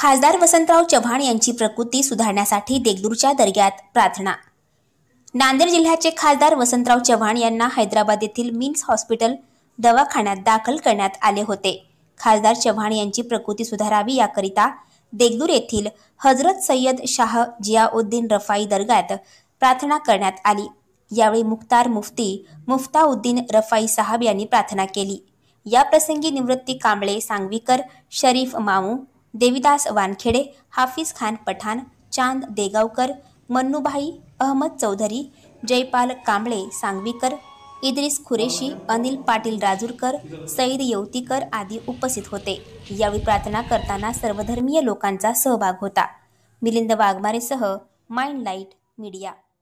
खासदार वसंतराव चव्हाण यांची प्रकृती सुधारण्यासाठी देगलूरच्या दर्ग्यात प्रार्थना। नांदेड जिल्ह्याचे खासदार वसंतराव चव्हाण यांना हैदराबाद येथील मिम्स हॉस्पिटल दवाखान्यात दाखल करण्यात आले होते। खासदार चव्हाण यांची प्रकृती सुधारावी याकरिता देगलूर येथील हजरत सय्यद शाह जियाउद्दीन रफाई दर्ग्यात प्रार्थना करण्यात आली। यावेळी मुख्तार मुफ्ती मुफ्ताउद्दीन रफाई साहब यांनी प्रार्थना केली। या प्रसंगी निवृत्ती कांबळे सांगवीकर, शरीफ मामू, देविदास वानखेडे, हाफिज खान पठाण, चांद देगावकर, मन्नूभाई अहमद चौधरी, जयपाल कांबळे सांगवीकर, इद्रिस खुरेशी, अनिल पाटील राजूरकर, सईद येवतीकर आदी उपस्थित होते। यावेळी प्रार्थना करताना सर्वधर्मीय लोकांचा सहभाग होता। मिलिंद वाघमारेसह माइंड लाईट मीडिया।